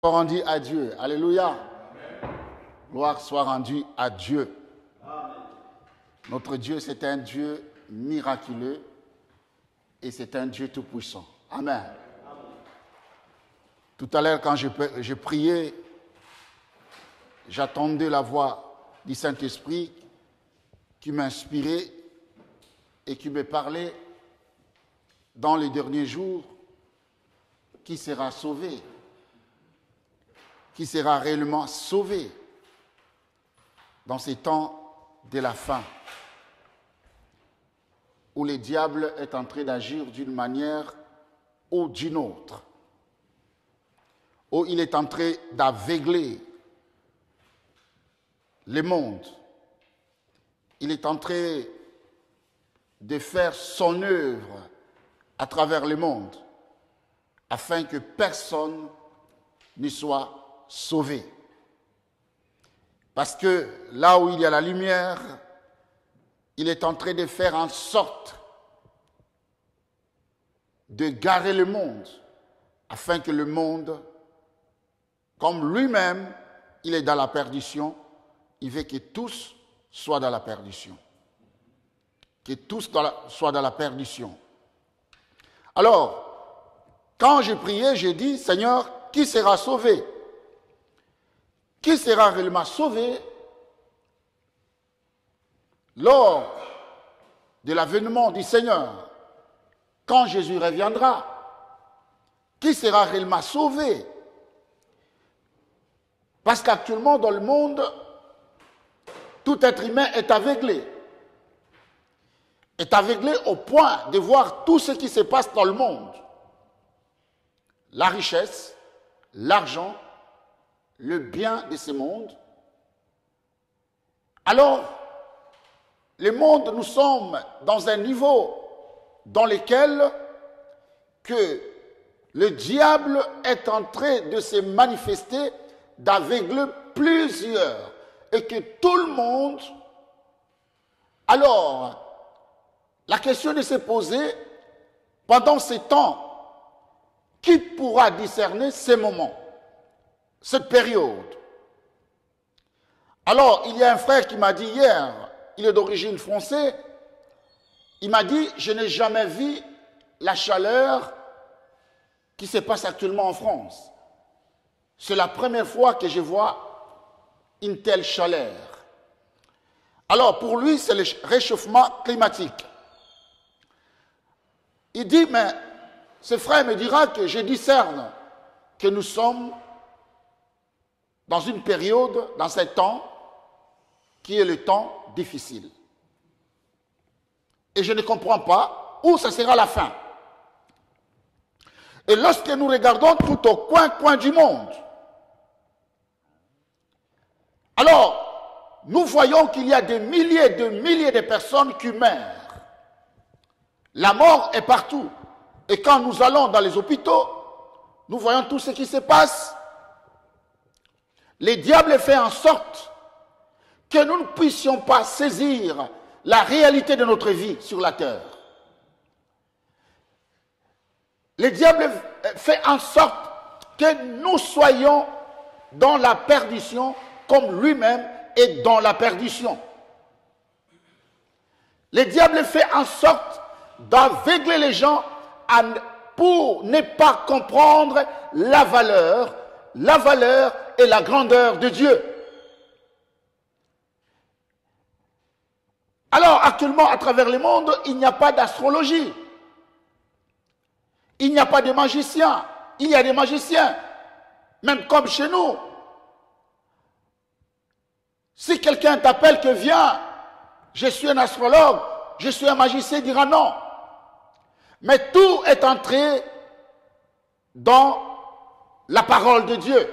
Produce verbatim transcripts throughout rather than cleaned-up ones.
soit rendu à Dieu. Alléluia. Amen. Gloire soit rendue à Dieu. Amen. Notre Dieu, c'est un Dieu miraculeux et c'est un Dieu tout-puissant. Amen. Amen. Tout à l'heure, quand je, je priais, j'attendais la voix du Saint-Esprit qui m'inspirait et qui me parlait dans les derniers jours. Qui sera sauvé? Qui sera réellement sauvé dans ces temps de la fin où le diable est en train d'agir d'une manière ou d'une autre, où il est en train d'aveugler le monde, il est en train de faire son œuvre à travers le monde afin que personne ne soit sauvé. Parce que là où il y a la lumière, il est en train de faire en sorte de garer le monde, afin que le monde, comme lui-même, il est dans la perdition, il veut que tous soient dans la perdition. Que tous dans la, soient dans la perdition. Alors, quand j'ai prié, j'ai dit, Seigneur, qui sera sauvé? Qui sera réellement sauvé lors de l'avènement du Seigneur, quand Jésus reviendra? Qui sera réellement sauvé? Parce qu'actuellement, dans le monde, tout être humain est aveuglé. Est aveuglé au point de voir tout ce qui se passe dans le monde. La richesse, l'argent, le bien de ce monde. Alors, le monde, nous sommes dans un niveau dans lequel que le diable est en train de se manifester, d'aveugler plusieurs, et que tout le monde... Alors, la question de se poser, pendant ces temps, qui pourra discerner ces moments, cette période? Alors, il y a un frère qui m'a dit hier, il est d'origine française, il m'a dit, je n'ai jamais vu la chaleur qui se passe actuellement en France. C'est la première fois que je vois une telle chaleur. Alors, pour lui, c'est le réchauffement climatique. Il dit, mais ce frère me dira que je discerne que nous sommes dans une période, dans un temps, qui est le temps difficile. Et je ne comprends pas où ça sera la fin. Et lorsque nous regardons tout au coin, coin du monde, alors, nous voyons qu'il y a des milliers de milliers de personnes qui meurent. La mort est partout. Et quand nous allons dans les hôpitaux, nous voyons tout ce qui se passe. Le diable fait en sorte que nous ne puissions pas saisir la réalité de notre vie sur la terre. Le diable fait en sorte que nous soyons dans la perdition comme lui-même est dans la perdition. Le diable fait en sorte d'aveugler les gens pour ne pas comprendre la valeur, la valeur et la grandeur de Dieu. Alors, actuellement, à travers le monde, il n'y a pas d'astrologie. Il n'y a pas de magiciens. Il y a des magiciens, même comme chez nous. Si quelqu'un t'appelle que viens, je suis un astrologue, je suis un magicien, il dira non. Mais tout est entré dans la parole de Dieu.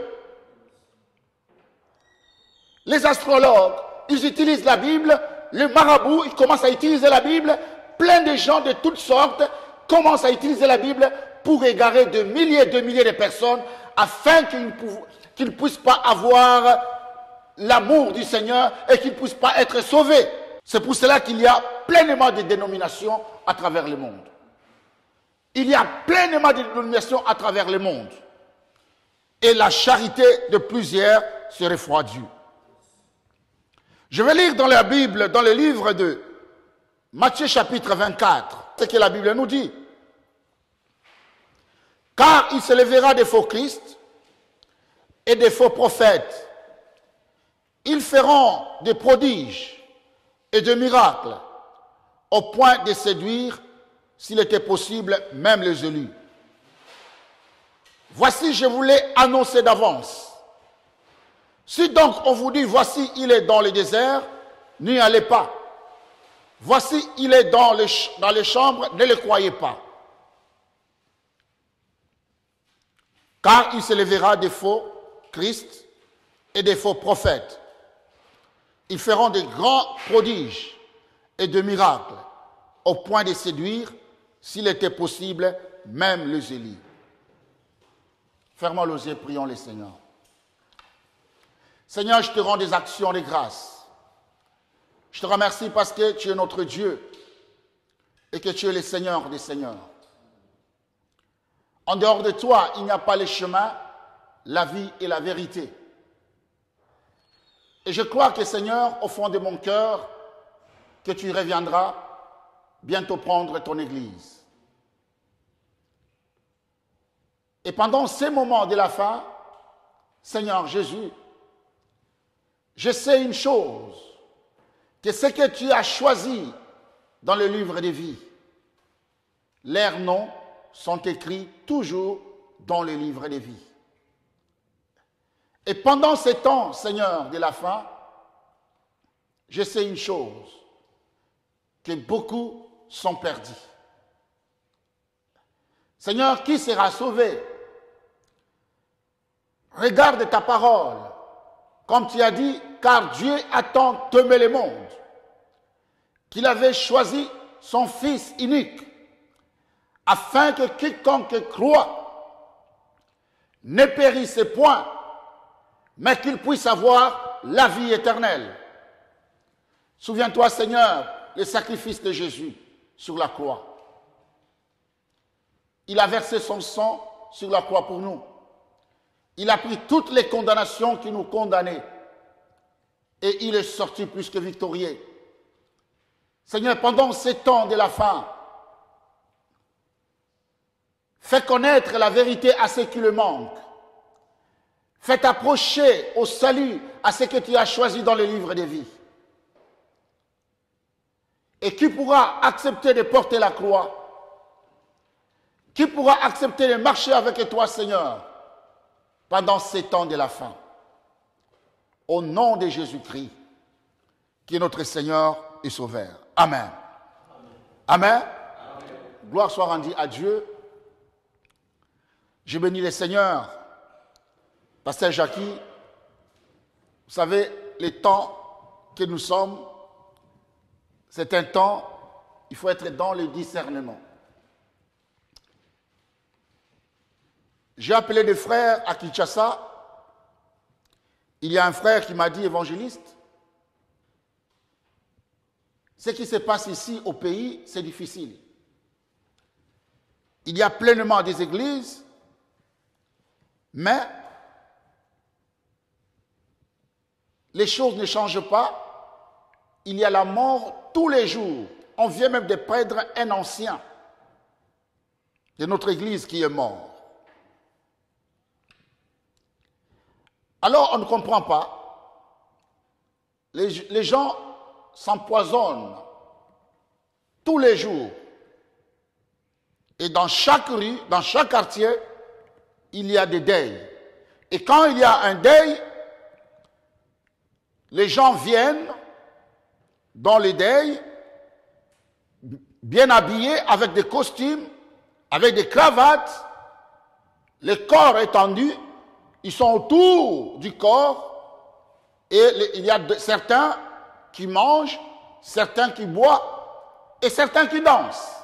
Les astrologues, ils utilisent la Bible, le marabout, il commence à utiliser la Bible, plein de gens de toutes sortes commencent à utiliser la Bible pour égarer de milliers et de milliers de personnes afin qu'ils ne, qu'ils ne puissent pas avoir l'amour du Seigneur et qu'ils ne puissent pas être sauvés. C'est pour cela qu'il y a pleinement de dénominations à travers le monde. Il y a pleinement de dénominations à travers le monde. et la charité de plusieurs se refroidit. Je vais lire dans la Bible, dans le livre de Matthieu chapitre vingt-quatre, ce que la Bible nous dit. Car il se lèvera des faux Christ et des faux prophètes. Ils feront des prodiges et des miracles au point de séduire, s'il était possible, même les élus. Voici, je vous l'ai annoncé d'avance. Si donc on vous dit, voici, il est dans le désert, n'y allez pas. Voici, il est dans les, dans les chambres, ne le croyez pas. Car il se lèvera des faux Christ et des faux prophètes. Ils feront de grands prodiges et de miracles, au point de séduire, s'il était possible, même les élus. Fermons les yeux, prions le Seigneur. Seigneur, je te rends des actions de grâce. Je te remercie parce que tu es notre Dieu et que tu es le Seigneur des Seigneurs. En dehors de toi, il n'y a pas le chemin, la vie et la vérité. Et je crois que, Seigneur, au fond de mon cœur, que tu reviendras bientôt prendre ton Église. Et pendant ces moments de la fin, Seigneur Jésus, je sais une chose, que ce que tu as choisi dans le livre des vies, leurs noms sont écrits toujours dans le livre des vies. Et pendant ces temps, Seigneur, de la fin, je sais une chose, que beaucoup sont perdus. Seigneur, qui sera sauvé? Regarde ta parole, comme tu as dit, car Dieu a tant aimé le monde, qu'il avait choisi son Fils unique, afin que quiconque croit ne périsse point, mais qu'il puisse avoir la vie éternelle. Souviens-toi, Seigneur, le sacrifice de Jésus sur la croix. Il a versé son sang sur la croix pour nous. Il a pris toutes les condamnations qui nous condamnaient. Et il est sorti plus que victorieux. Seigneur, pendant ces temps de la fin, fais connaître la vérité à ceux qui le manquent. Fais approcher au salut à ceux que tu as choisis dans le livre des vies. Et qui pourra accepter de porter la croix? Qui pourra accepter de marcher avec toi, Seigneur, pendant ces temps de la fin? Au nom de Jésus-Christ, qui est notre Seigneur et Sauveur. Amen. Amen. Amen. Amen. Gloire soit rendue à Dieu. Je bénis le Seigneur. Pasteur Jackie, vous savez, les temps que nous sommes, c'est un temps, il faut être dans le discernement. J'ai appelé des frères à Kinshasa. Il y a un frère qui m'a dit, évangéliste, ce qui se passe ici au pays, c'est difficile. Il y a pleinement des églises, mais les choses ne changent pas. Il y a la mort tous les jours. On vient même de perdre un ancien de notre église qui est mort. Alors on ne comprend pas. Les, les gens s'empoisonnent tous les jours. Et dans chaque rue, dans chaque quartier, il y a des deuils. Et quand il y a un deuil, les gens viennent dans les deuils, bien habillés, avec des costumes, avec des cravates, le corps étendu, ils sont autour du corps, et il y a de, certains qui mangent, certains qui boivent, et certains qui dansent.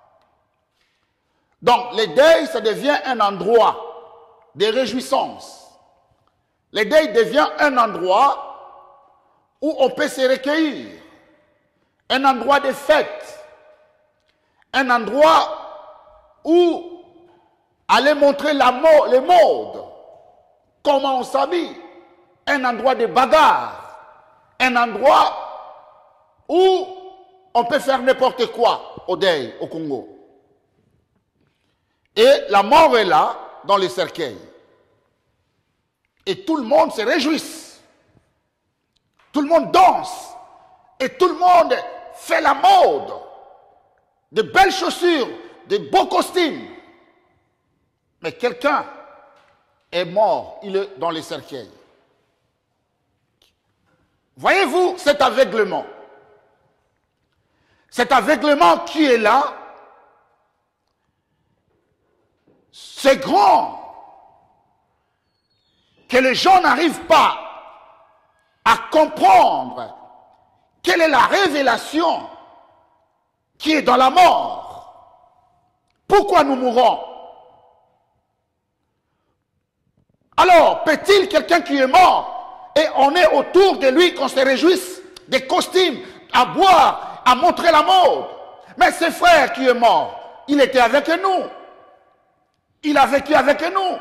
Donc, les deuils, ça devient un endroit de réjouissance. Les deuils devient un endroit où on peut se recueillir, un endroit de fête, un endroit où aller montrer la mo- les modes, comment on s'habille, un endroit de bagarre, un endroit où on peut faire n'importe quoi au deuil, au Congo. Et la mort est là, dans les cercueils. Et tout le monde se réjouit. Tout le monde danse. Et tout le monde fait la mode. De belles chaussures, de beaux costumes. Mais quelqu'un est mort, il est dans les cercueils. Voyez-vous cet aveuglement? Cet aveuglement qui est là, c'est grand que les gens n'arrivent pas à comprendre quelle est la révélation qui est dans la mort. Pourquoi nous mourons? Alors, peut-il quelqu'un qui est mort et on est autour de lui, qu'on se réjouisse des costumes, à boire, à montrer la mode? Mais ce frère qui est mort, il était avec nous. Il a vécu avec nous.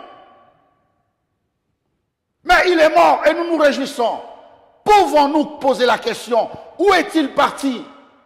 Mais il est mort et nous nous réjouissons. Pouvons-nous poser la question, où est-il parti?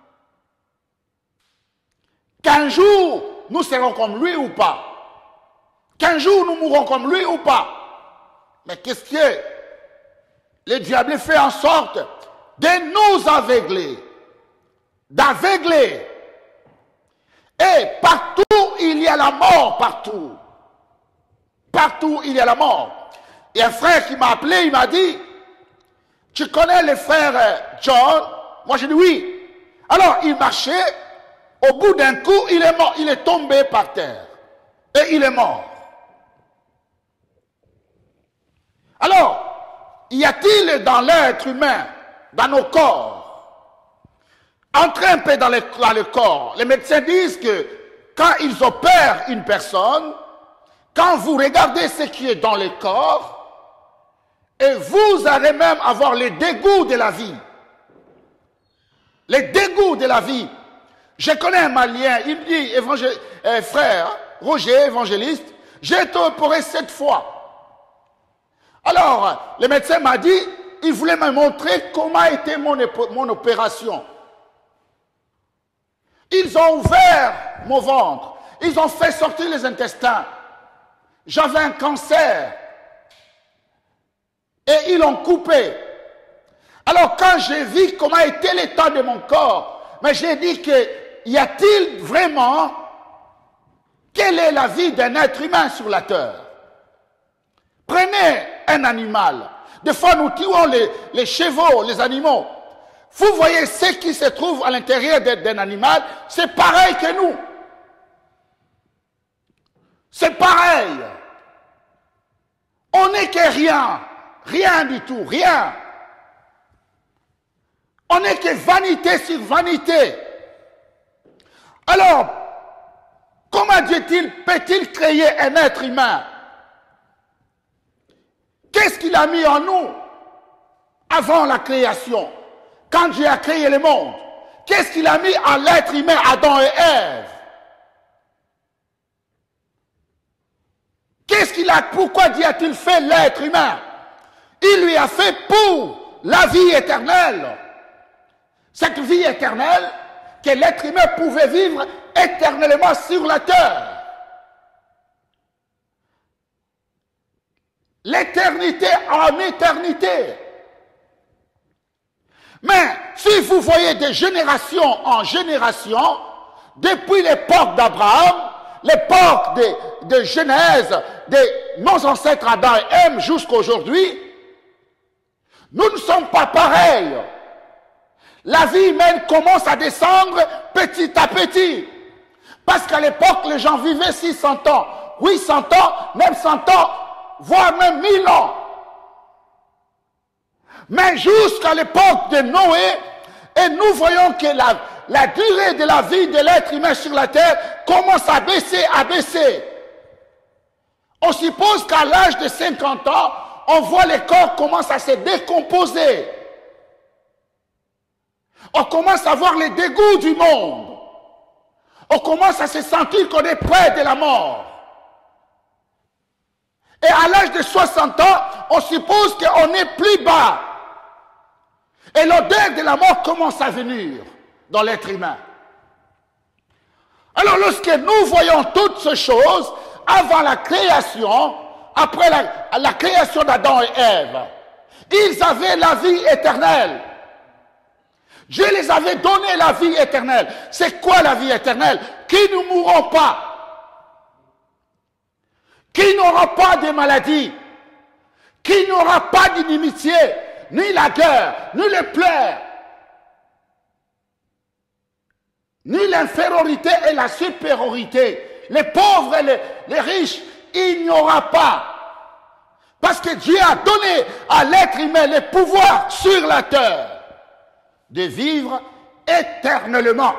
Qu'un jour, nous serons comme lui ou pas? Qu'un jour, nous mourrons comme lui ou pas? Mais qu'est-ce que le diable fait en sorte de nous aveugler, d'aveugler? Et partout, il y a la mort, partout. Partout, il y a la mort. Et un frère qui m'a appelé, il m'a dit, tu connais le frère John? Moi, j'ai dit oui. Alors, il marchait, au bout d'un coup, il est mort, il est tombé par terre. Et il est mort. Alors, y a-t-il dans l'être humain, dans nos corps, entrez un peu dans le, dans le corps, les médecins disent que quand ils opèrent une personne, quand vous regardez ce qui est dans le corps, et vous allez même avoir les dégoûts de la vie. Les dégoûts de la vie. Je connais un Malien, il me dit, évangé, euh, frère, Roger, évangéliste, j'ai été opéré sept fois. Alors, le médecin m'a dit, il voulait me montrer comment était mon, mon opération. Ils ont ouvert mon ventre. Ils ont fait sortir les intestins. J'avais un cancer. Et ils l'ont coupé. Alors quand j'ai vu comment était l'état de mon corps, mais j'ai dit que, y a-t-il vraiment, quelle est la vie d'un être humain sur la terre? Prenez un animal. Des fois nous tuons les, les chevaux, les animaux. Vous voyez ce qui se trouve à l'intérieur d'un animal, c'est pareil que nous. C'est pareil. On n'est que rien. Rien du tout, rien. On n'est que vanité sur vanité. Alors, comment Dieu peut-il créer un être humain? Qu'est-ce qu'il a mis en nous avant la création? Quand Dieu a créé le monde, qu'est-ce qu'il a mis à l'être humain, Adam et Ève? Qu'est-ce qu'il a, pourquoi Dieu a-t-il fait l'être humain? Il lui a fait pour la vie éternelle. Cette vie éternelle que l'être humain pouvait vivre éternellement sur la terre. L'éternité en éternité. Mais si vous voyez de génération en génération, depuis l'époque d'Abraham, l'époque de, de Genèse, de nos ancêtres Adam et Ève jusqu'à aujourd'hui, nous ne sommes pas pareils. La vie humaine commence à descendre petit à petit. Parce qu'à l'époque, les gens vivaient six cents ans, huit cents ans, neuf cents ans, voire même mille ans. Mais jusqu'à l'époque de Noé, et nous voyons que la, la durée de la vie de l'être humain sur la terre commence à baisser, à baisser. On suppose qu'à l'âge de cinquante ans, on voit les corps commencent à se décomposer. On commence à voir les dégoûts du monde. On commence à se sentir qu'on est près de la mort. Et à l'âge de soixante ans, on suppose qu'on est plus bas. Et l'odeur de la mort commence à venir dans l'être humain. Alors lorsque nous voyons toutes ces choses, avant la création, après la, la création d'Adam et Ève, ils avaient la vie éternelle. Dieu les avait donné la vie éternelle. C'est quoi la vie éternelle? Qui ne mourront pas. Qui n'aura pas de maladie. Qui n'aura pas d'inimitié, ni la guerre, ni les pleurs, ni l'infériorité et la supériorité. Les pauvres et les, les riches, il n'y aura pas. Parce que Dieu a donné à l'être humain le pouvoir sur la terre de vivre éternellement.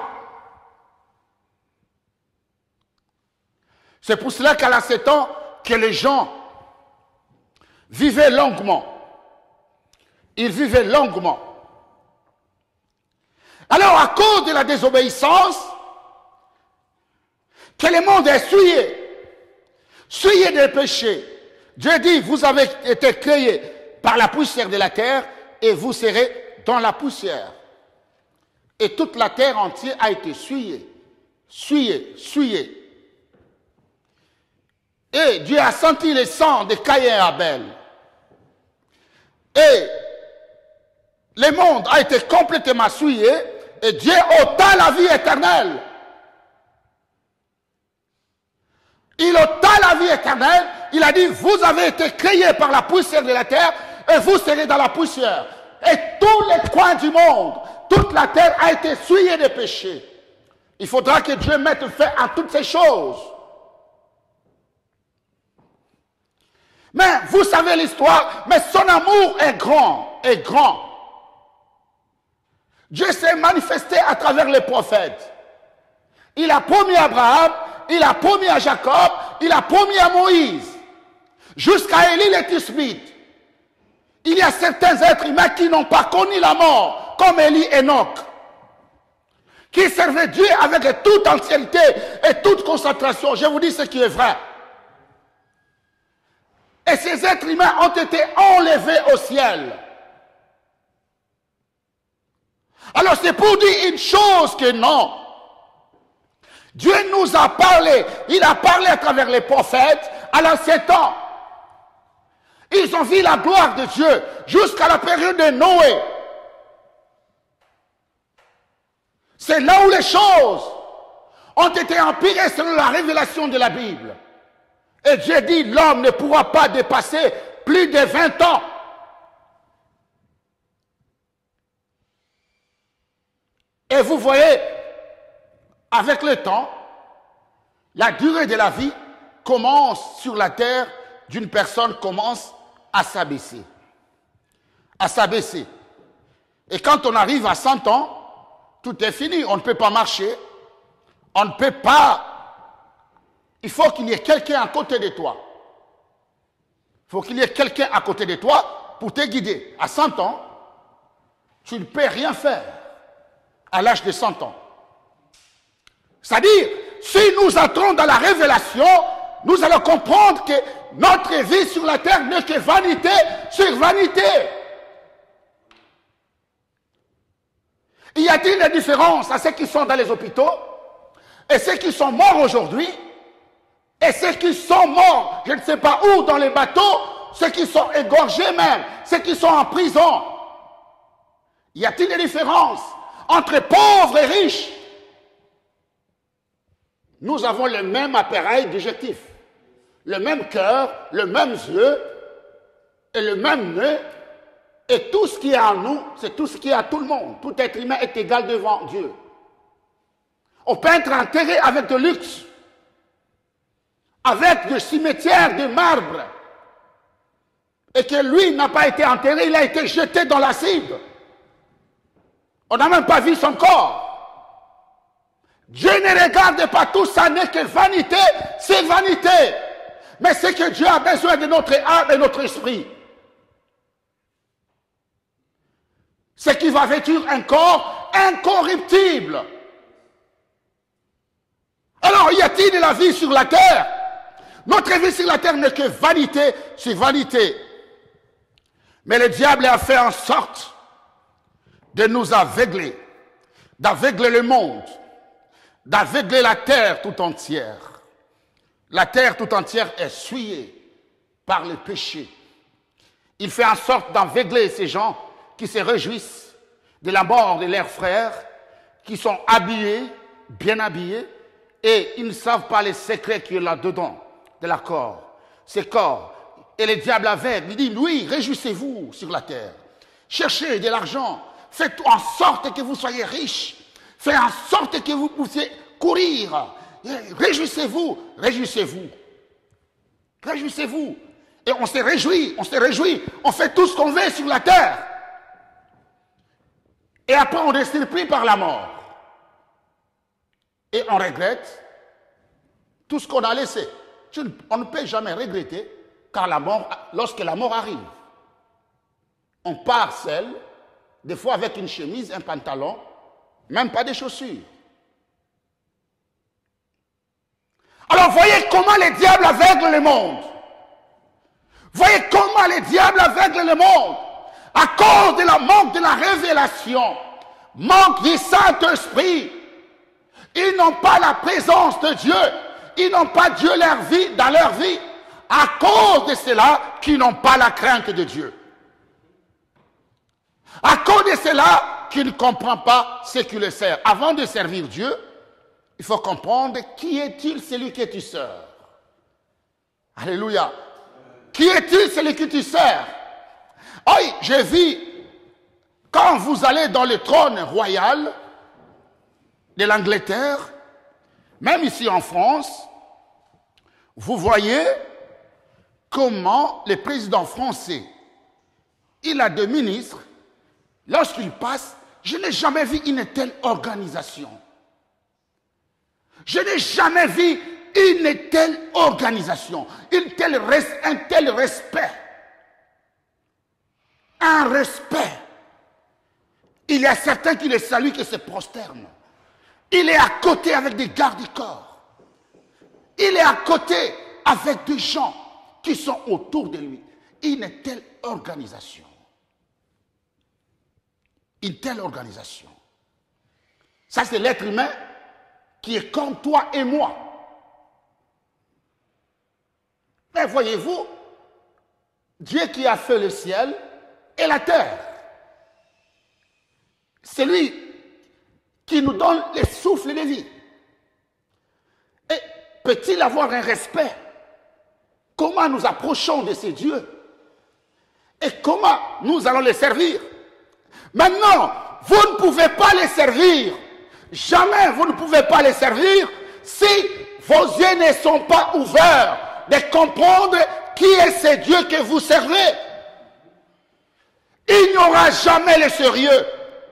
C'est pour cela qu'à la sept ans, que les gens vivaient longuement. Ils vivaient longuement. Alors, à cause de la désobéissance, que le monde est souillé, souillé des péchés. Dieu dit, vous avez été créés par la poussière de la terre et vous serez dans la poussière. Et toute la terre entière a été souillée, souillée, souillée. Et Dieu a senti le sang de Caïn et Abel. Et le monde a été complètement souillé et Dieu ôta la vie éternelle. Il ôta la vie éternelle. Il a dit, vous avez été créés par la poussière de la terre et vous serez dans la poussière. Et tous les coins du monde, toute la terre a été souillée de péchés. Il faudra que Dieu mette fin à toutes ces choses. Mais vous savez l'histoire, mais son amour est grand, est grand. Dieu s'est manifesté à travers les prophètes. Il a promis à Abraham, il a promis à Jacob, il a promis à Moïse, jusqu'à Élie le Tishbite. Il y a certains êtres humains qui n'ont pas connu la mort, comme Élie et Enoch, qui servaient Dieu avec toute ancienneté et toute concentration. Je vous dis ce qui est vrai. Et ces êtres humains ont été enlevés au ciel. Alors c'est pour dire une chose que non. Dieu nous a parlé. Il a parlé à travers les prophètes à l'ancien temps. Ils ont vu la gloire de Dieu jusqu'à la période de Noé. C'est là où les choses ont été empirées selon la révélation de la Bible. Et Dieu dit, l'homme ne pourra pas dépasser plus de vingt ans. Et vous voyez, avec le temps, la durée de la vie commence sur la terre d'une personne commence à s'abaisser. À s'abaisser. Et quand on arrive à cent ans, tout est fini. On ne peut pas marcher. On ne peut pas... Il faut qu'il y ait quelqu'un à côté de toi. Il faut qu'il y ait quelqu'un à côté de toi pour te guider. À cent ans, tu ne peux rien faire à l'âge de cent ans. C'est-à-dire, si nous entrons dans la révélation, nous allons comprendre que notre vie sur la terre n'est que vanité sur vanité. Y a-t-il des différences à ceux qui sont dans les hôpitaux et ceux qui sont morts aujourd'hui et ceux qui sont morts, je ne sais pas où, dans les bateaux, ceux qui sont égorgés même, ceux qui sont en prison? Y a-t-il des différences entre pauvres et riches? Nous avons le même appareil digestif, le même cœur, le même yeux et le même nez. Et tout ce qui est en nous, c'est tout ce qui est à tout le monde. Tout être humain est égal devant Dieu. On peut être enterré avec de luxe, avec des cimetières de marbre, et que lui n'a pas été enterré, il a été jeté dans l'acide. On n'a même pas vu son corps. Dieu ne regarde pas tout ça, n'est que vanité, c'est vanité. Mais c'est que Dieu a besoin de notre âme et notre esprit. C'est qu'il va vêtir un corps incorruptible. Alors, y a-t-il de la vie sur la terre? Notre vie sur la terre n'est que vanité sur vanité. Mais le diable a fait en sorte de nous aveugler, d'aveugler le monde, d'aveugler la terre tout entière. La terre tout entière est souillée par le péché. Il fait en sorte d'aveugler ces gens qui se réjouissent de la mort de leurs frères, qui sont habillés, bien habillés, et ils ne savent pas les secrets qu'il y a là-dedans, de la corps. Ces corps. Et le diable aveugle, il dit, oui, réjouissez-vous sur la terre. Cherchez de l'argent. Faites en sorte que vous soyez riches. Faites en sorte que vous puissiez courir. Réjouissez-vous, réjouissez-vous. Réjouissez-vous. Et on se réjouit, on se réjouit. On fait tout ce qu'on veut sur la terre. Et après, on est surpris par la mort. Et on regrette tout ce qu'on a laissé. On ne peut jamais regretter, car la mort, lorsque la mort arrive, on part seul, des fois avec une chemise, un pantalon, même pas des chaussures. Alors voyez comment le diable aveugle le monde. Voyez comment le diable aveugle le monde. À cause de la manque de la révélation, manque du Saint-Esprit. Ils n'ont pas la présence de Dieu. Ils n'ont pas Dieu leur vie, dans leur vie. À cause de cela, qu'ils n'ont pas la crainte de Dieu. À cause de cela, qu'ils ne comprennent pas ce qui le sert. Avant de servir Dieu, il faut comprendre qui est-il celui que tu sers. Alléluia. Qui est-il celui que tu sers? Oui, j'ai vu, quand vous allez dans le trône royal de l'Angleterre, même ici en France, vous voyez comment le président français, il a deux ministres, lorsqu'il passe, je n'ai jamais vu une telle organisation. Je n'ai jamais vu une telle organisation, une telle res, un tel respect. Un respect. Il y a certains qui le saluent, qui se prosternent. Il est à côté avec des gardes du corps. Il est à côté avec des gens qui sont autour de lui. Une telle organisation. Une telle organisation. Ça, c'est l'être humain qui est comme toi et moi. Mais voyez-vous, Dieu qui a fait le ciel et la terre, c'est lui qui nous donne le souffle de vie. Et peut-il avoir un respect? Comment nous approchons de ces dieux? Et comment nous allons les servir? Maintenant, vous ne pouvez pas les servir. Jamais vous ne pouvez pas les servir si vos yeux ne sont pas ouverts de comprendre qui est ce Dieu que vous servez. Il n'y aura jamais le sérieux.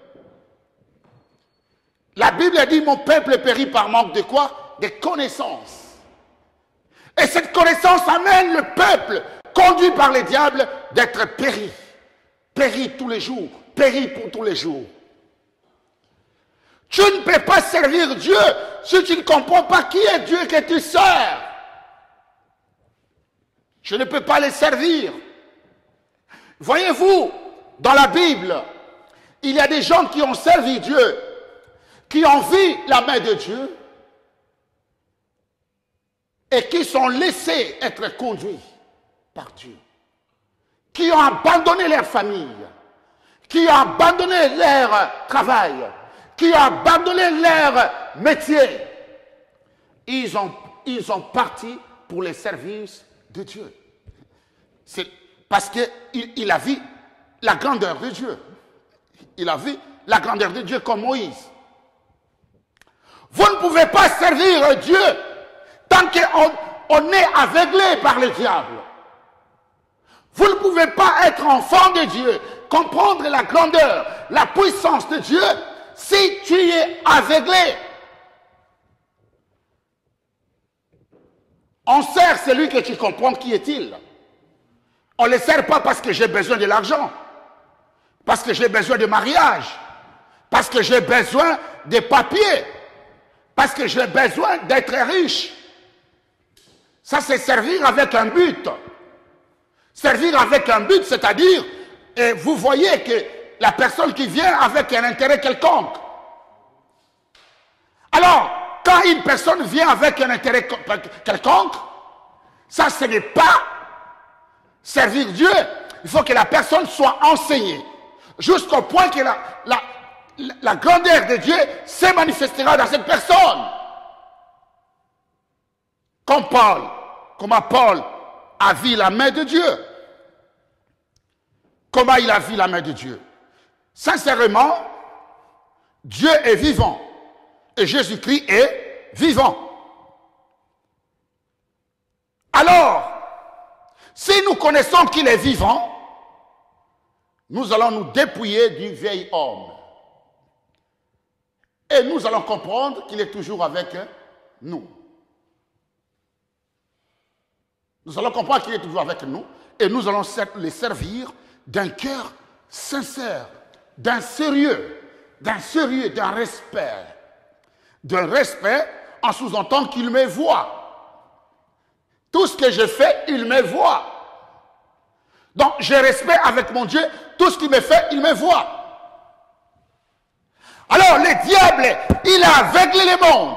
La Bible dit, mon peuple périt par manque de quoi? De connaissances. Et cette connaissance amène le peuple, conduit par le diable, d'être péri. Péri tous les jours. Péri pour tous les jours. Tu ne peux pas servir Dieu si tu ne comprends pas qui est Dieu que tu sers. Je ne peux pas les servir. Voyez-vous, dans la Bible, il y a des gens qui ont servi Dieu, qui ont vu la main de Dieu et qui sont laissés être conduits par Dieu, qui ont abandonné leur famille, qui ont abandonné leur travail, qui ont abandonné leur métier. Ils ont, ils ont parti pour les services de Dieu. C'est parce qu'il il a vu la grandeur de Dieu. Il a vu la grandeur de Dieu comme Moïse. Vous ne pouvez pas servir Dieu tant qu'on on est aveuglé par le diable. Vous ne pouvez pas être enfant de Dieu, comprendre la grandeur, la puissance de Dieu, si tu es aveuglé. On sert celui que tu comprends qui est-il. On ne le sert pas parce que j'ai besoin de l'argent, parce que j'ai besoin de mariage, parce que j'ai besoin de papiers, parce que j'ai besoin d'être riche. Ça, c'est servir avec un but. Servir avec un but, c'est-à-dire, et vous voyez que la personne qui vient avec un intérêt quelconque. Alors, quand une personne vient avec un intérêt quelconque, ça, ce n'est pas servir Dieu. Il faut que la personne soit enseignée, jusqu'au point que la, la, la grandeur de Dieu se manifestera dans cette personne. Comme Paul, comment Paul a vu la main de Dieu. Comment il a vu la main de Dieu? Sincèrement, Dieu est vivant et Jésus-Christ est vivant. Alors, si nous connaissons qu'il est vivant, nous allons nous dépouiller du vieil homme. Et nous allons comprendre qu'il est toujours avec nous. Nous allons comprendre qu'il est toujours avec nous et nous allons les servir d'un cœur sincère, d'un sérieux, d'un sérieux, d'un respect. D'un respect en sous-entendant qu'il me voit. Tout ce que je fais, il me voit. Donc, je respecte avec mon Dieu, tout ce qu'il me fait, il me voit. Alors, le diable, il a aveuglé le monde.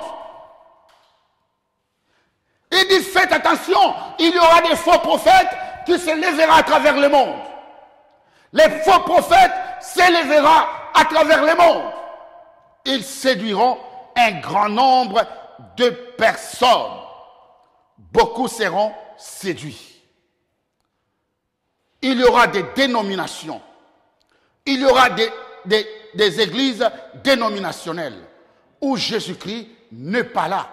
Il dit, faites attention, il y aura des faux prophètes qui se lèveront à travers le monde. Les faux prophètes se lèveront à travers le monde. Ils séduiront un grand nombre de personnes. Beaucoup seront séduits. Il y aura des dénominations. Il y aura des, des, des églises dénominationnelles où Jésus-Christ n'est pas là.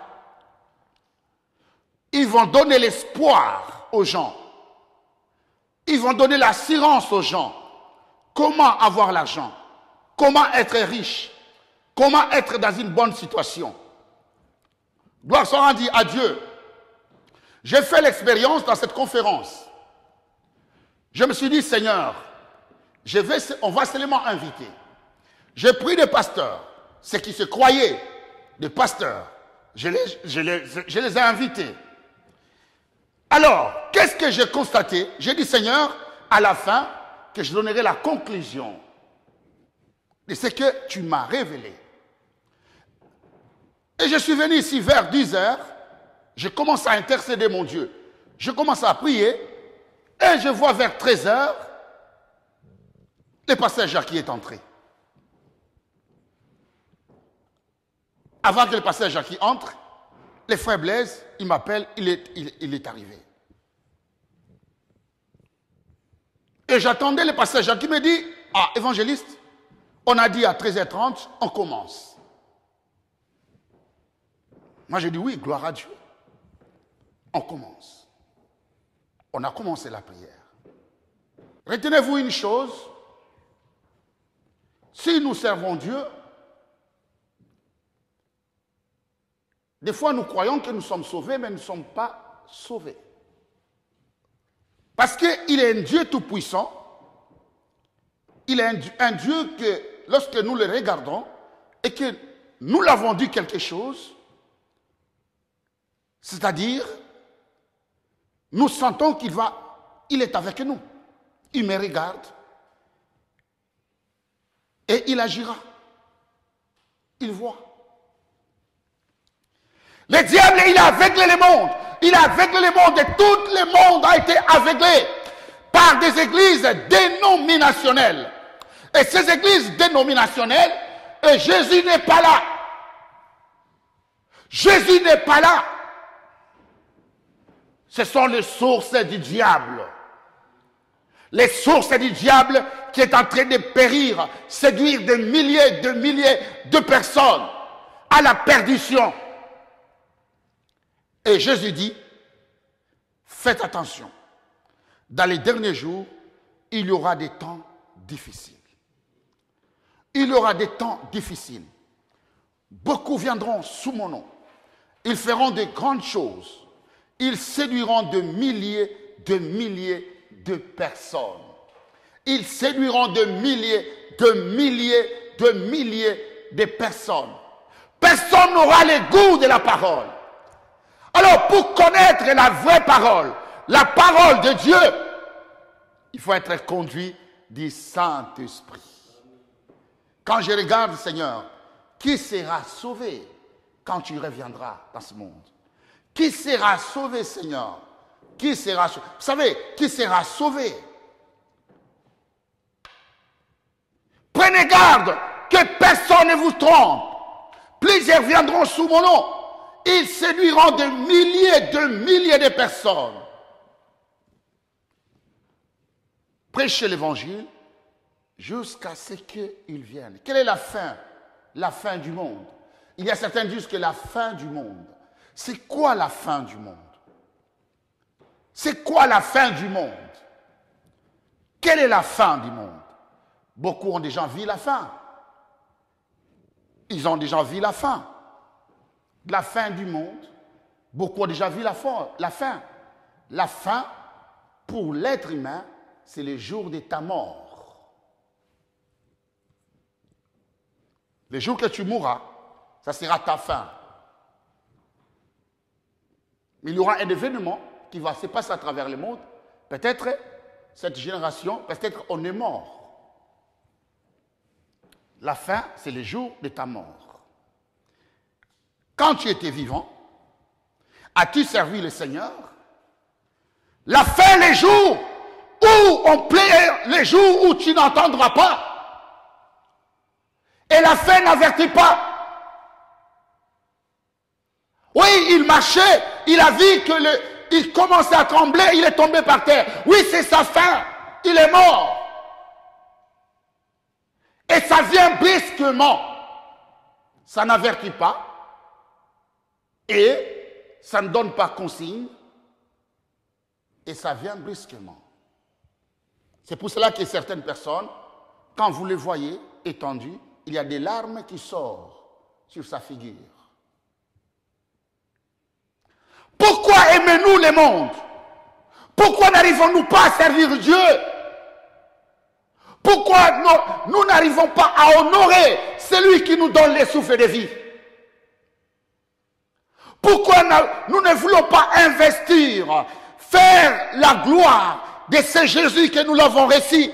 Ils vont donner l'espoir aux gens. Ils vont donner l'assurance aux gens. Comment avoir l'argent? Comment être riche? Comment être dans une bonne situation? Gloire soit rendue à Dieu. J'ai fait l'expérience dans cette conférence. Je me suis dit, Seigneur, je vais, on va seulement inviter. J'ai pris des pasteurs, ceux qui se croyaient des pasteurs. Je les, je les, je les ai invités. Alors, qu'est-ce que j'ai constaté? J'ai dit, Seigneur, à la fin, que je donnerai la conclusion de ce que tu m'as révélé. Et je suis venu ici vers dix heures, je commence à intercéder mon Dieu. Je commence à prier, et je vois vers treize heures, le pasteur Jacques est entré. Avant que le pasteur Jacques entre, les frères Blaise, il m'appelle, il est, il, il est arrivé. Et j'attendais le pasteur Jacques qui me dit, ah, évangéliste, on a dit à treize heures trente, on commence. Moi, j'ai dit oui, gloire à Dieu. On commence. On a commencé la prière. Retenez-vous une chose, si nous servons Dieu, des fois nous croyons que nous sommes sauvés, mais nous ne sommes pas sauvés. Parce qu'il est un Dieu tout-puissant, il est un, un Dieu que, lorsque nous le regardons, et que nous l'avons dit quelque chose, c'est-à-dire, nous sentons qu'il va, il est avec nous. Il me regarde et il agira. Il voit. Le diable, il a aveuglé le monde. Il a aveuglé le monde et tout le monde a été aveuglé par des églises dénominationnelles. Et ces églises dénominationnelles, et Jésus n'est pas là. Jésus n'est pas là. Ce sont les sources du diable. Les sources du diable qui est en train de périr, séduire des milliers de milliers de personnes à la perdition. Et Jésus dit, faites attention. Dans les derniers jours, il y aura des temps difficiles. Il y aura des temps difficiles. Beaucoup viendront sous mon nom. Ils feront de grandes choses. Ils séduiront de milliers, de milliers de personnes. Ils séduiront de milliers, de milliers, de milliers de personnes. Personne n'aura le goût de la parole. Alors, pour connaître la vraie parole, la parole de Dieu, il faut être conduit du Saint-Esprit. Quand je regarde, Seigneur, qui sera sauvé quand tu reviendras dans ce monde? Qui sera sauvé, Seigneur? Qui sera sauvé? Vous savez, qui sera sauvé? Prenez garde que personne ne vous trompe. Plusieurs viendront sous mon nom. Ils séduiront de milliers, de milliers de personnes. Prêchez l'évangile jusqu'à ce qu'ils viennent. Quelle est la fin? La fin du monde. Il y a certains qui disent que la fin du monde. C'est quoi la fin du monde? C'est quoi la fin du monde? Quelle est la fin du monde? Beaucoup ont déjà vu la fin. Ils ont déjà vu la fin. La fin du monde. Beaucoup ont déjà vu la fin. La fin, la fin pour l'être humain, c'est le jour de ta mort. Le jour que tu mourras, ça sera ta fin. Mais il y aura un événement qui va se passer à travers le monde. Peut-être cette génération, peut-être on est mort. La fin, c'est le jour de ta mort. Quand tu étais vivant, as-tu servi le Seigneur? La fin, les jours où on plaît, les jours où tu n'entendras pas. Et la fin n'avertit pas. Oui, il marchait, il a vu que le, il commençait à trembler, il est tombé par terre. Oui, c'est sa fin, il est mort. Et ça vient brusquement. Ça n'avertit pas. Et ça ne donne pas consigne. Et ça vient brusquement. C'est pour cela que certaines personnes, quand vous les voyez étendues, il y a des larmes qui sortent sur sa figure. Pourquoi aimons-nous le monde? Pourquoi n'arrivons-nous pas à servir Dieu? Pourquoi nous n'arrivons pas à honorer celui qui nous donne les souffles de vie? Pourquoi nous ne voulons pas investir, faire la gloire de ce Jésus que nous l'avons reçu?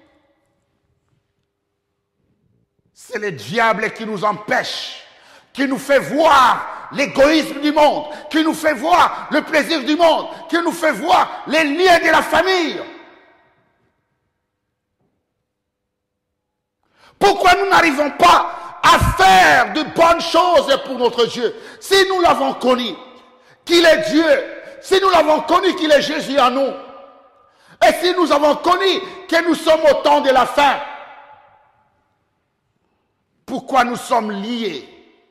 C'est le diable qui nous empêche, qui nous fait voir l'égoïsme du monde, qui nous fait voir le plaisir du monde, qui nous fait voir les liens de la famille. Pourquoi nous n'arrivons pas à faire de bonnes choses pour notre Dieu? Si nous l'avons connu, qu'il est Dieu, si nous l'avons connu qu'il est Jésus en nous, et si nous avons connu que nous sommes au temps de la fin, pourquoi nous sommes liés,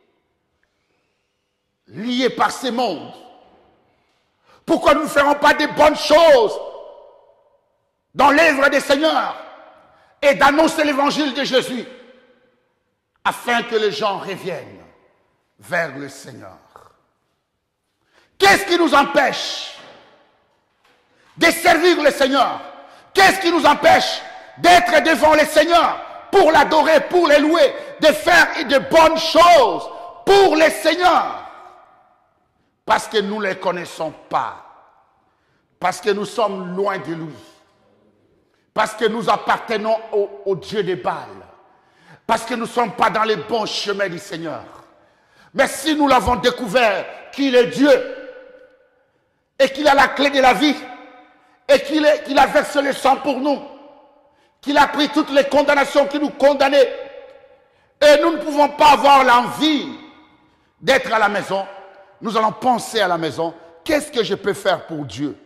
liés par ces mondes? Pourquoi nous ne ferons pas de bonnes choses dans l'œuvre des Seigneurs et d'annoncer l'évangile de Jésus afin que les gens reviennent vers le Seigneur? Qu'est-ce qui nous empêche de servir le Seigneur? Qu'est-ce qui nous empêche d'être devant le Seigneur pour l'adorer, pour le louer, de faire de bonnes choses pour le Seigneur? Parce que nous ne les connaissons pas. Parce que nous sommes loin de lui. Parce que nous appartenons au, au Dieu des Baals. Parce que nous ne sommes pas dans les bons chemins du Seigneur. Mais si nous l'avons découvert qu'il est Dieu et qu'il a la clé de la vie et qu'il qu'il a versé le sang pour nous, qu'il a pris toutes les condamnations qui nous condamnaient et nous ne pouvons pas avoir l'envie d'être à la maison, nous allons penser à la maison, qu'est-ce que je peux faire pour Dieu?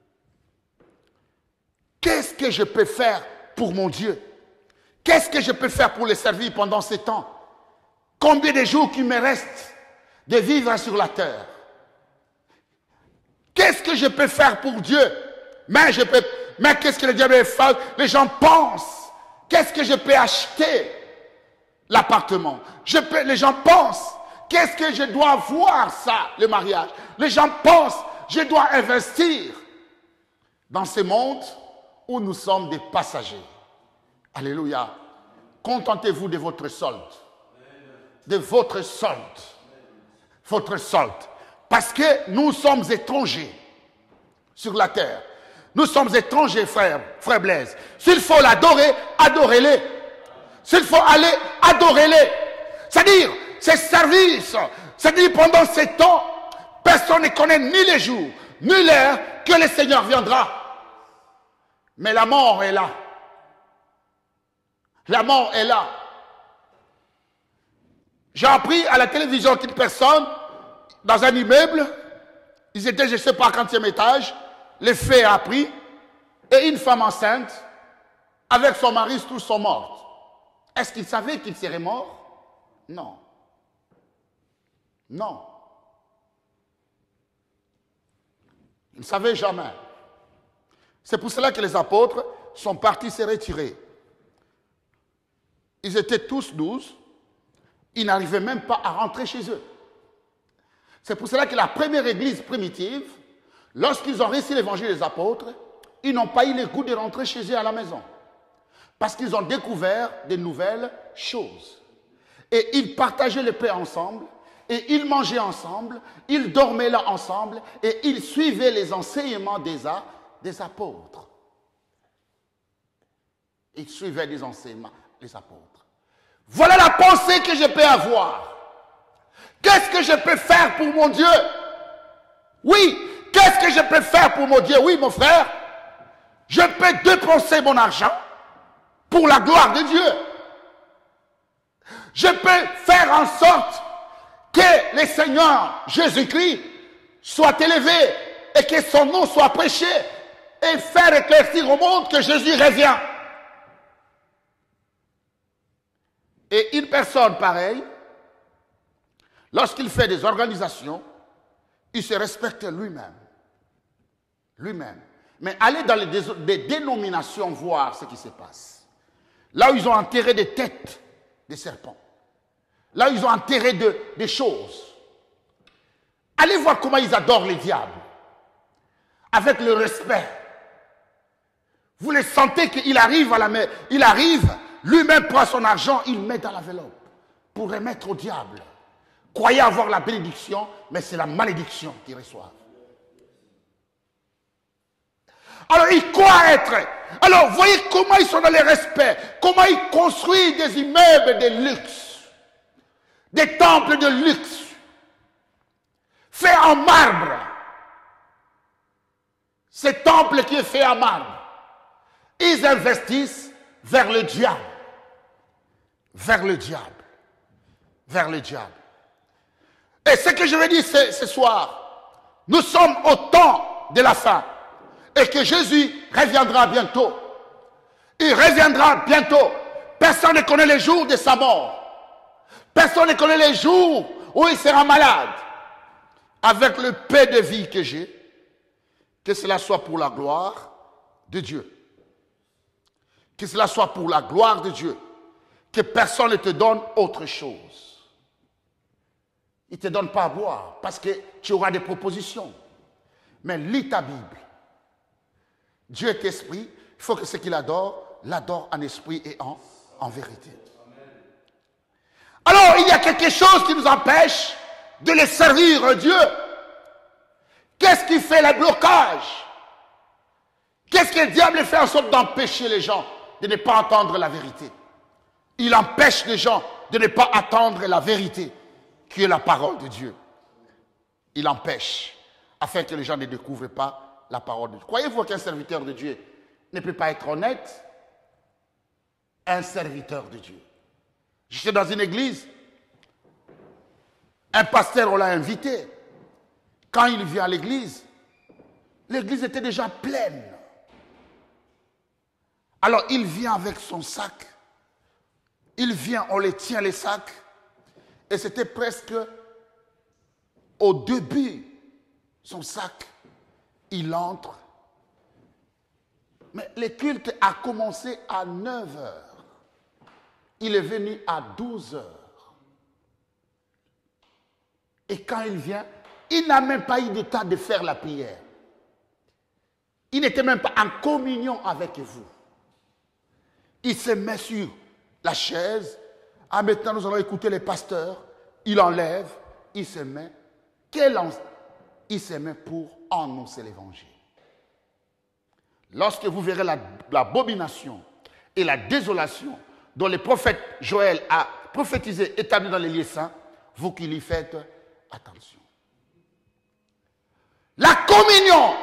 Qu'est-ce que je peux faire pour mon Dieu? Qu'est-ce que je peux faire pour le servir pendant ces temps? Combien de jours qu'il me reste de vivre sur la terre? Qu'est-ce que je peux faire pour Dieu? Mais je peux, mais qu'est-ce que le diable fait? Les gens pensent, qu'est-ce que je peux acheter? L'appartement. Je peux, les gens pensent, qu'est-ce que je dois avoir ça, le mariage? Les gens pensent, je dois investir dans ce monde où nous sommes des passagers. Alléluia. Contentez-vous de votre solde. De votre solde. Votre solde. Parce que nous sommes étrangers sur la terre. Nous sommes étrangers, frère, frère Blaise. S'il faut l'adorer, adorez-les. S'il faut aller, adorez-les. C'est-à-dire, ces services, c'est-à-dire pendant ces temps, personne ne connaît ni les jours, ni l'heure que le Seigneur viendra. Mais la mort est là. La mort est là. J'ai appris à la télévision qu'une personne, dans un immeuble, ils étaient, je ne sais pas, à quantième étage, les faits a appris, et une femme enceinte, avec son mari, tous sont morts. Est-ce qu'il savait qu'il serait mort? Non. Non. Il ne savait jamais. C'est pour cela que les apôtres sont partis se retirer. Ils étaient tous douze. Ils n'arrivaient même pas à rentrer chez eux. C'est pour cela que la première église primitive, lorsqu'ils ont reçu l'évangile des apôtres, ils n'ont pas eu le goût de rentrer chez eux à la maison. Parce qu'ils ont découvert de nouvelles choses. Et ils partageaient le pain ensemble, et ils mangeaient ensemble, ils dormaient là ensemble, et ils suivaient les enseignements des, des apôtres. Ils suivaient les enseignements des apôtres. Voilà la pensée que je peux avoir. Qu'est-ce que je peux faire pour mon Dieu? Oui, qu'est-ce que je peux faire pour mon Dieu? Oui, mon frère, je peux dépenser mon argent pour la gloire de Dieu. Je peux faire en sorte que le Seigneur Jésus-Christ soit élevé et que son nom soit prêché et faire éclaircir au monde que Jésus revient. Et une personne pareille, lorsqu'il fait des organisations, il se respecte lui-même. Lui-même. Mais allez dans les des dénominations voir ce qui se passe. Là où ils ont enterré des têtes de serpents. Là où ils ont enterré de, des choses. Allez voir comment ils adorent les diables. Avec le respect. Vous les sentez qu'il arrive à la mer. Il arrive, lui-même prend son argent, il met dans l'enveloppe pour remettre au diable. Croyez avoir la bénédiction, mais c'est la malédiction qu'ils reçoivent. Alors, ils croient être. Alors, voyez comment ils sont dans le respect. Comment ils construisent des immeubles de luxe. Des temples de luxe. Faits en marbre. Ce temple qui est fait en marbre. Ils investissent vers le diable. Vers le diable. Vers le diable. Et ce que je veux dire ce, ce soir, nous sommes au temps de la fin. Et que Jésus reviendra bientôt. Il reviendra bientôt. Personne ne connaît les jours de sa mort. Personne ne connaît les jours où il sera malade. Avec le paix de vie que j'ai, que cela soit pour la gloire de Dieu. Que cela soit pour la gloire de Dieu. Que personne ne te donne autre chose. Il ne te donne pas à boire parce que tu auras des propositions. Mais lis ta Bible. Dieu est esprit, il faut que ce qu'il adore, l'adore en esprit et en, en vérité. Alors, il y a quelque chose qui nous empêche de les servir Dieu. Qu'est-ce qui fait le blocage? Qu'est-ce que le diable fait en sorte d'empêcher les gens de ne pas entendre la vérité? Il empêche les gens de ne pas attendre la vérité, qui est la parole de Dieu. Il empêche, afin que les gens ne découvrent pas la parole de Dieu. Croyez-vous qu'un serviteur de Dieu ne peut pas être honnête? Un serviteur de Dieu. J'étais dans une église, un pasteur, on l'a invité. Quand il vient à l'église, l'église était déjà pleine. Alors il vient avec son sac. Il vient, on les tient les sacs. Et c'était presque au début, son sac. Il entre. Mais le culte a commencé à neuf heures. Il est venu à douze heures. Et quand il vient, il n'a même pas eu de temps de faire la prière. Il n'était même pas en communion avec vous. Il se met sur la chaise. Ah, maintenant, nous allons écouter les pasteurs. Il enlève, il se met. Quelle il se met pour annoncer l'évangile. Lorsque vous verrez l'abomination et la désolation dont le prophète Joël a prophétisé, établi dans les lieux saints, vous qui y faites attention. La communion.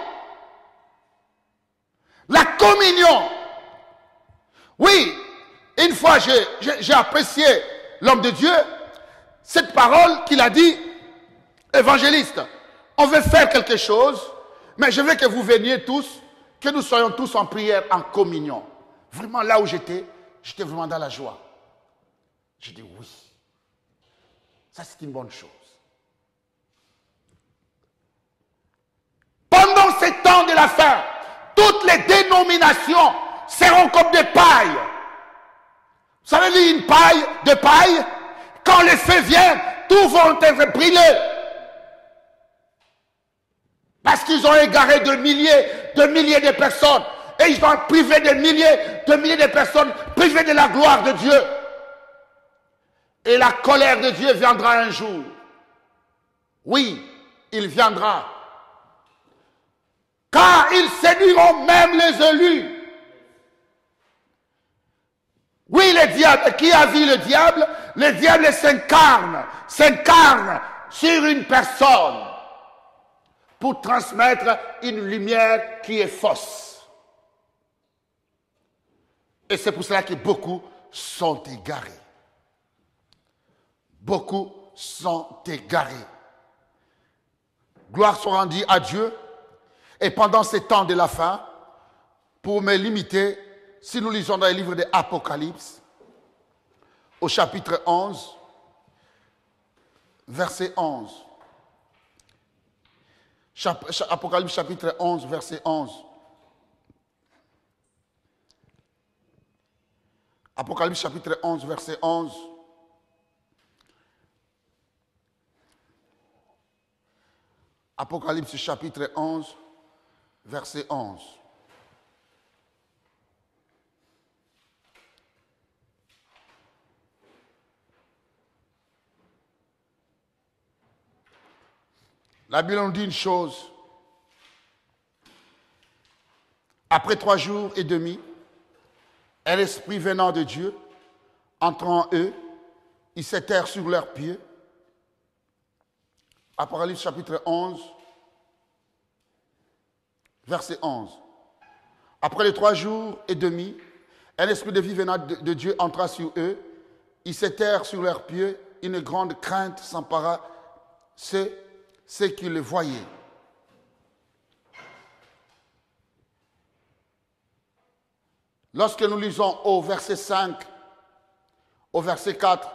La communion. Oui, une fois j'ai apprécié l'homme de Dieu, cette parole qu'il a dit, évangéliste, on veut faire quelque chose, mais je veux que vous veniez tous, que nous soyons tous en prière, en communion. Vraiment, là où j'étais, j'étais vraiment dans la joie. J'ai dit oui. Ça, c'est une bonne chose. Pendant ces temps de la fin, toutes les dénominations seront comme des pailles. Vous savez, une paille de paille, quand le feu vient, tout vont être brûlés. Parce qu'ils ont égaré de milliers, de milliers de personnes. Et ils ont privé de milliers, de milliers de personnes, privées de la gloire de Dieu. Et la colère de Dieu viendra un jour. Oui, il viendra. Car ils séduiront même les élus. Oui, le diable, qui a vu le diable? Le diable s'incarne, s'incarne sur une personne pour transmettre une lumière qui est fausse. Et c'est pour cela que beaucoup sont égarés. Beaucoup sont égarés. Gloire soit rendue à Dieu. Et pendant ces temps de la fin, pour me limiter, si nous lisons dans le livre de l'Apocalypse, au chapitre onze, verset onze. Apocalypse chapitre onze, verset onze. Apocalypse chapitre onze, verset onze. Apocalypse chapitre onze, verset onze. La Bible nous dit une chose. Après trois jours et demi, un esprit venant de Dieu, entrant en eux, ils s'étèrent sur leurs pieds. Apocalypse chapitre onze, verset onze. Après les trois jours et demi, un esprit de vie venant de, de Dieu entra sur eux. Ils s'étèrent sur leurs pieds. Une grande crainte s'empara ceux, ceux qui le voyaient. Lorsque nous lisons au verset cinq, au verset quatre,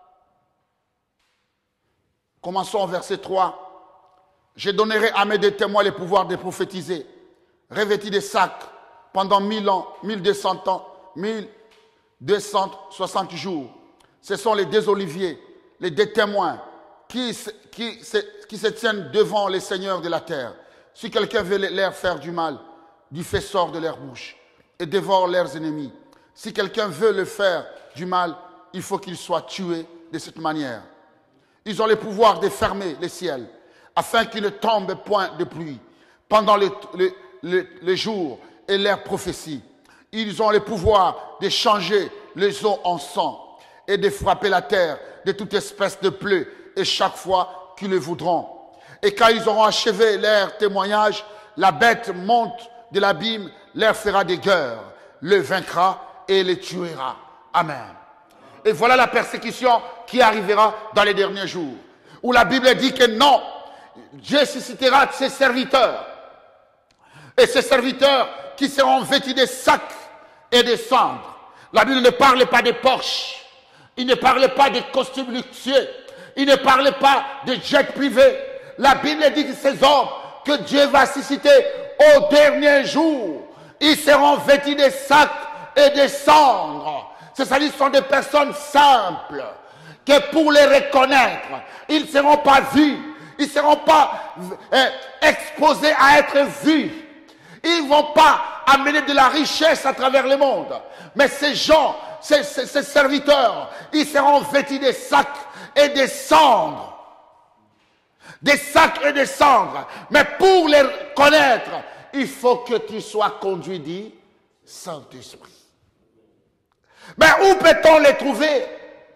commençons au verset trois. Je donnerai à mes deux témoins le pouvoir de prophétiser, revêtis de sacs pendant mille ans, mille deux cents ans, mille deux cent soixante jours. Ce sont les deux oliviers, les deux témoins qui, qui, qui se tiennent devant les seigneurs de la terre. Si quelqu'un veut leur faire du mal, du feu sort de leur bouche et dévore leurs ennemis. Si quelqu'un veut le faire du mal, il faut qu'il soit tué de cette manière. Ils ont le pouvoir de fermer les ciels, afin qu'il ne tombe point de pluie pendant le, le, le, le jour et leurs prophéties. Ils ont le pouvoir de changer les eaux en sang et de frapper la terre de toute espèce de pleues, et chaque fois qu'ils le voudront. Et quand ils auront achevé leur témoignage, la bête monte de l'abîme, leur fera des guerres, le vaincra et les tuera. Amen. Et voilà la persécution qui arrivera dans les derniers jours. Où la Bible dit que non, Dieu suscitera ses serviteurs. Et ces serviteurs qui seront vêtus de sacs et de cendres. La Bible ne parle pas de Porsche. Il ne parle pas de costumes luxueux. Il ne parle pas de jets privés. La Bible dit que ces hommes que Dieu va susciter au dernier jour, ils seront vêtus de sacs et de cendres. C'est-à-dire ce sont des personnes simples que pour les reconnaître, ils ne seront pas vus. Ils ne seront pas euh, exposés à être vus. Ils ne vont pas amener de la richesse à travers le monde. Mais ces gens, ces, ces, ces serviteurs, ils seront vêtus de sacs et de cendres. des sacs et des cendres. Mais pour les connaître, il faut que tu sois conduit, dit Saint-Esprit. Mais où peut-on les trouver?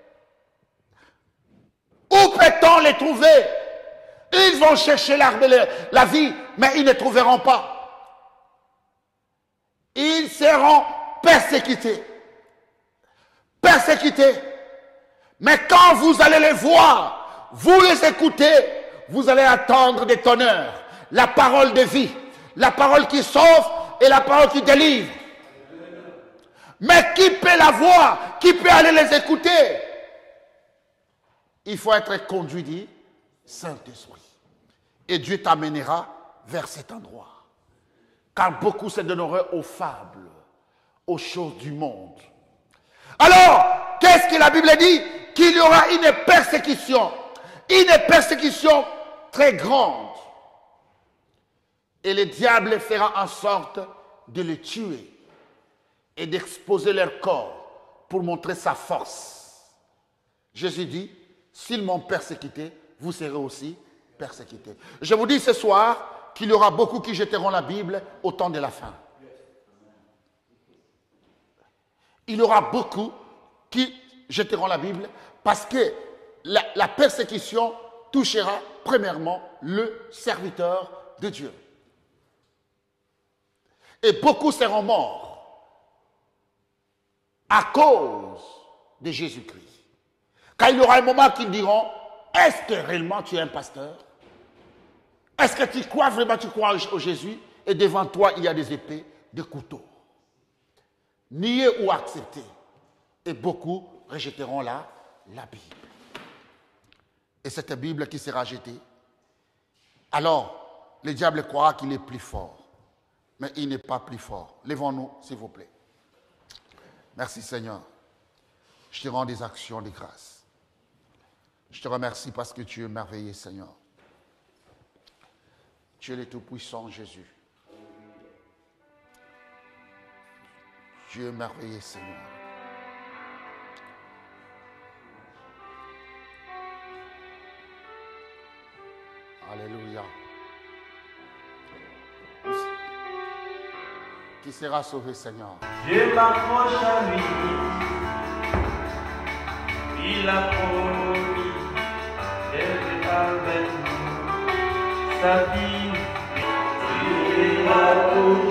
Où peut-on les trouver? Ils vont chercher l'arbre de la vie, mais ils ne trouveront pas. Ils seront persécutés. Persécutés. Mais quand vous allez les voir, vous les écoutez, vous allez attendre des tonnerres, la parole de vie, la parole qui sauve et la parole qui délivre. Mais qui peut la voir? Qui peut aller les écouter? Il faut être conduit, dit Saint-Esprit. Et Dieu t'amènera vers cet endroit. Car beaucoup se donneraient aux fables, aux choses du monde. Alors, qu'est-ce que la Bible dit? Qu'il y aura une persécution. Une persécution très grande. Et le diable fera en sorte de les tuer et d'exposer leur corps pour montrer sa force. Jésus dit, s'ils m'ont persécuté, vous serez aussi persécutés. Je vous dis ce soir qu'il y aura beaucoup qui jetteront la Bible au temps de la fin. Il y aura beaucoup qui jetteront la Bible parce que la, la persécution touchera premièrement le serviteur de Dieu. Et beaucoup seront morts à cause de Jésus-Christ. Car il y aura un moment qu'ils diront, est-ce que réellement tu es un pasteur? Est-ce que tu crois vraiment, tu crois au Jésus? Et devant toi, il y a des épées, des couteaux. Nier ou accepter. Et beaucoup rejetteront la, la Bible. Et cette Bible qui sera jetée, alors le diable croira qu'il est plus fort. Mais il n'est pas plus fort. Lèvons-nous, s'il vous plaît. Merci Seigneur. Je te rends des actions de grâce. Je te remercie parce que tu es merveilleux, Seigneur. Tu es le Tout-Puissant, Jésus. Tu es merveilleux, Seigneur. Alléluia. Qui sera sauvé, Seigneur? Je m'approche à lui. Il a promis d'être avec nous. Sa vie, il a promis.